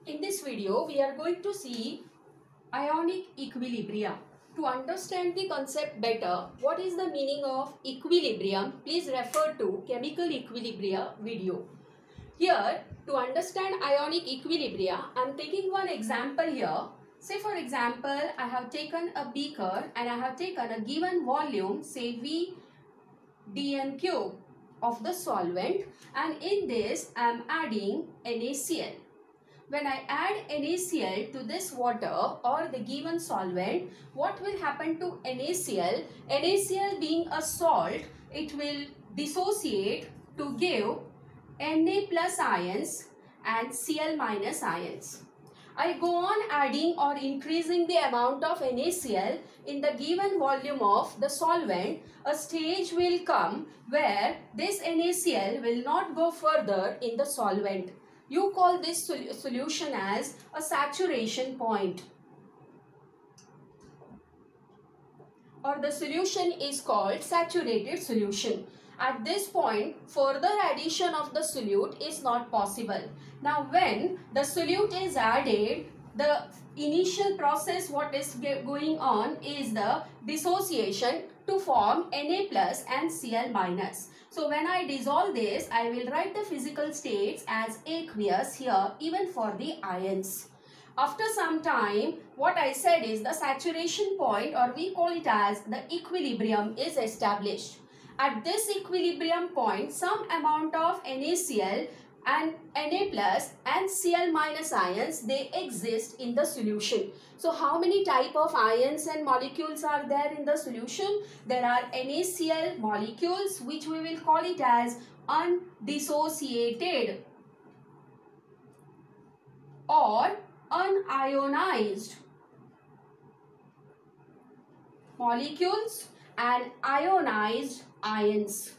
In this video, we are going to see ionic equilibria. To understand the concept better, what is the meaning of equilibrium? Please refer to chemical equilibria video. Here, to understand ionic equilibria, I am taking one example here. Say for example, I have taken a beaker and I have taken a given volume, say V dn cube of the solvent, and in this I am adding NaCl. When I add NaCl to this water or the given solvent, what will happen to NaCl? NaCl being a salt, it will dissociate to give Na plus ions and Cl minus ions. I go on adding or increasing the amount of NaCl in the given volume of the solvent. A stage will come where this NaCl will not go further in the solvent. You call this solution as a saturation point, or the solution is called saturated solution. At this point, further addition of the solute is not possible. Now, when the solute is added, the initial process what is going on is the dissociation to form Na plus and Cl minus. So when I dissolve this, I will write the physical states as aqueous here even for the ions. After some time, what I said is the saturation point, or we call it as the equilibrium, is established. At this equilibrium point, some amount of NaCl and Na plus and Cl minus ions, they exist in the solution. So how many type of ions and molecules are there in the solution? There are NaCl molecules, which we will call it as undissociated or unionized molecules, and ionized ions.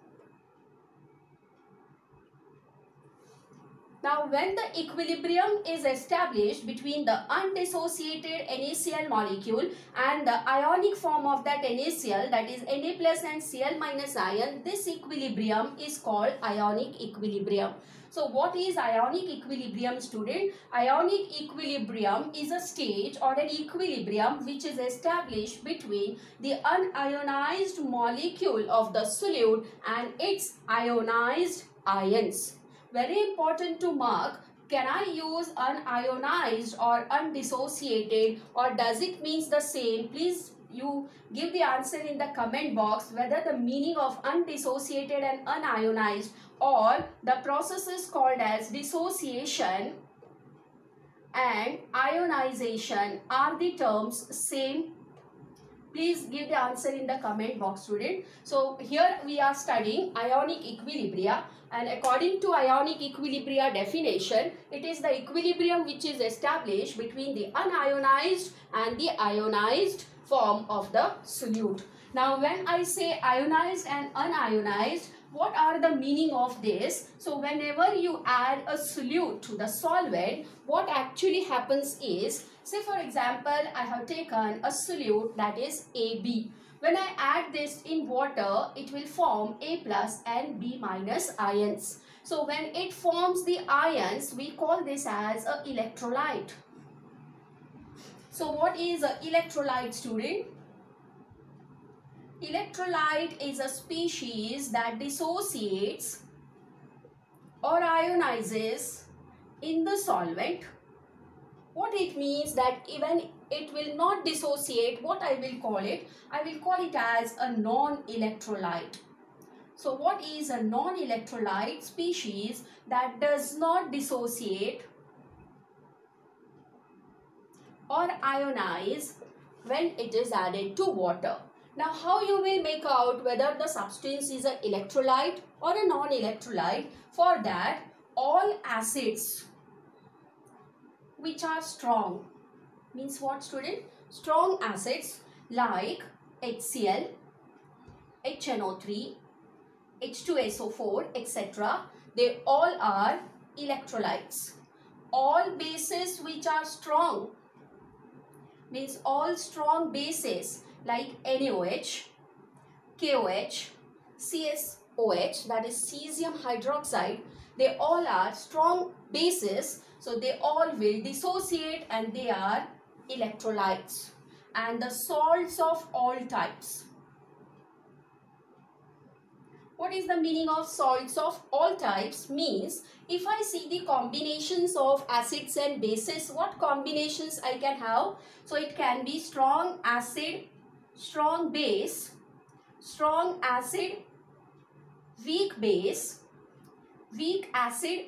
Now, when the equilibrium is established between the undissociated NaCl molecule and the ionic form of that NaCl, that is Na plus and Cl minus ion, this equilibrium is called ionic equilibrium. So, what is ionic equilibrium, student? Ionic equilibrium is a stage or an equilibrium which is established between the unionized molecule of the solute and its ionized ions. Very important to mark, can I use unionized or undissociated, or does it means the same? Please you give the answer in the comment box whether the meaning of undissociated and unionized or the process is called as dissociation and ionization are the terms same. Please give the answer in the comment box, student. So here we are studying ionic equilibria, and according to ionic equilibria definition, it is the equilibrium which is established between the unionized and the ionized form of the solute. Now when I say ionized and unionized, what are the meaning of this? So whenever you add a solute to the solvent, what actually happens is, say for example, I have taken a solute that is AB. When I add this in water, it will form A plus and B minus ions. So when it forms the ions, we call this as an electrolyte. So what is an electrolyte, student? Electrolyte is a species that dissociates or ionizes in the solvent. What it means that even it will not dissociate, what I will call it? I will call it as a non-electrolyte. So what is a non-electrolyte? Species that does not dissociate or ionize when it is added to water. Now, how you will make out whether the substance is an electrolyte or a non-electrolyte? For that, all acids which are strong, means what, student? Strong acids like HCl, HNO3, H2SO4, etc. They all are electrolytes. All bases which are strong, means all strong bases like NaOH, KOH, CSOH, that is cesium hydroxide, they all are strong bases, so they all will dissociate and they are electrolytes. And the salts of all types. What is the meaning of salts of all types? Means if I see the combinations of acids and bases, what combinations I can have? So it can be strong acid, strong base, strong acid, weak base, weak acid,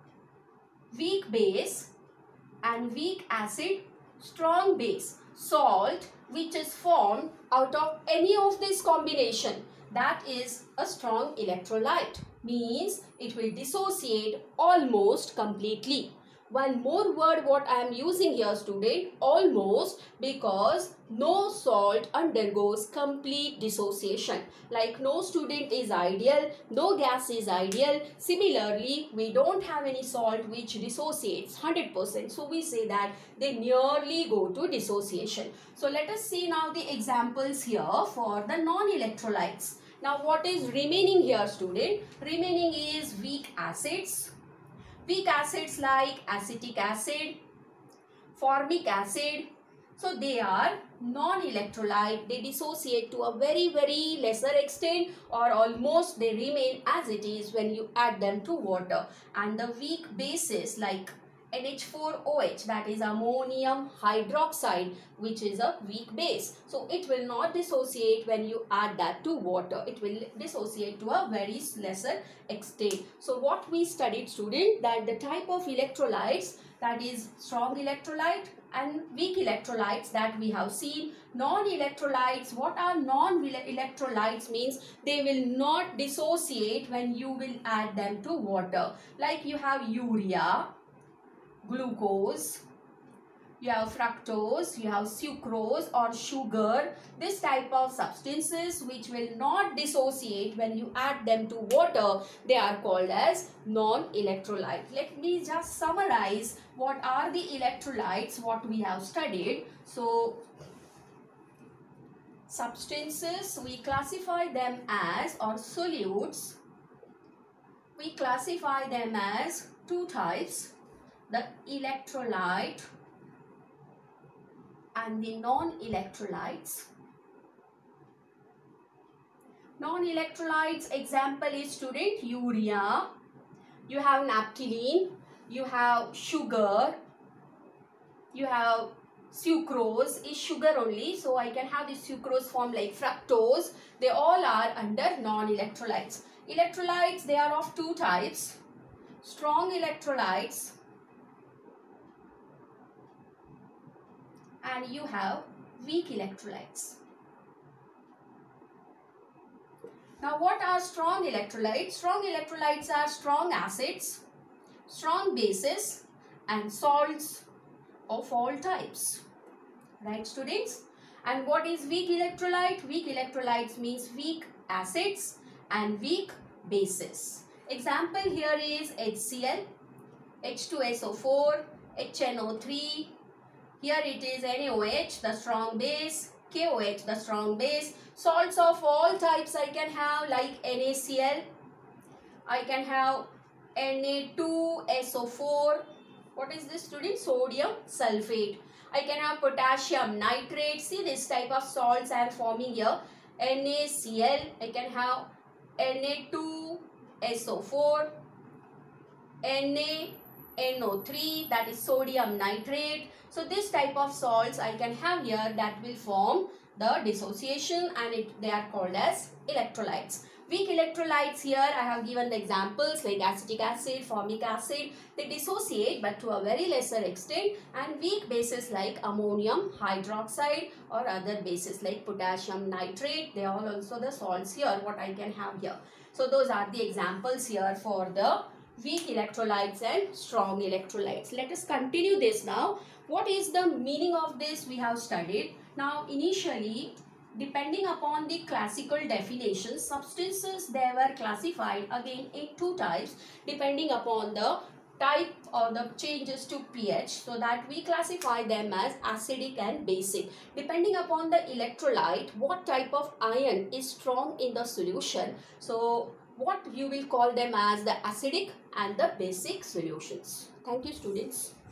weak base, and weak acid, strong base. Salt which is formed out of any of this combination, that is a strong electrolyte. Means it will dissociate almost completely. One more word what I am using here, student, almost, because no salt undergoes complete dissociation. Like no student is ideal, no gas is ideal. Similarly, we don't have any salt which dissociates 100%. So we say that they nearly go to dissociation. So let us see now the examples here for the non-electrolytes. Now what is remaining here, student? Remaining is weak acids. Weak acids like acetic acid, formic acid. So they are non-electrolyte. They dissociate to a very lesser extent, or almost they remain as it is when you add them to water. And the weak bases like NH4OH, that is ammonium hydroxide, which is a weak base. So it will not dissociate when you add that to water. It will dissociate to a very lesser extent. So what we studied, student, that the type of electrolytes, that is strong electrolyte and weak electrolytes, that we have seen. Non-electrolytes, what are non-electrolytes? Means they will not dissociate when you will add them to water. Like you have urea, glucose, you have fructose, you have sucrose or sugar. This type of substances which will not dissociate when you add them to water, they are called as non-electrolyte. Let me just summarize what are the electrolytes what we have studied. So substances, we classify them as, or solutes, we classify them as two types: the electrolyte and the non-electrolytes. Non-electrolytes example is, student, urea, you have naphthalene, you have sugar, you have sucrose is sugar only, so I can have the sucrose form like fructose. They all are under non-electrolytes. Electrolytes, they are of two types: strong electrolytes and you have weak electrolytes. Now what are strong electrolytes? Strong electrolytes are strong acids, strong bases and salts of all types. Right, students? And what is weak electrolyte? Weak electrolytes means weak acids and weak bases. Example here is HCl, H2SO4, HNO3. Here it is NaOH, the strong base, KOH, the strong base. Salts of all types I can have, like NaCl. I can have Na2SO4. What is this, student? Sodium sulfate. I can have potassium nitrate. See this type of salts I am forming here. NaCl. I can have Na2SO4. NaNO3, that is sodium nitrate. So this type of salts I can have here that will form the dissociation, and they are called as electrolytes. Weak electrolytes, here I have given the examples like acetic acid, formic acid. They dissociate but to a very lesser extent. And weak bases like ammonium hydroxide or other bases like potassium nitrate, they are also the salts here what I can have here. So those are the examples here for the weak electrolytes and strong electrolytes. Let us continue this now. What is the meaning of this we have studied. Now initially, depending upon the classical definition, substances they were classified again in two types depending upon the type or the changes to pH, so that we classify them as acidic and basic. Depending upon the electrolyte, what type of ion is strong in the solution, so what you will call them as the acidic and the basic solutions. Thank you, students.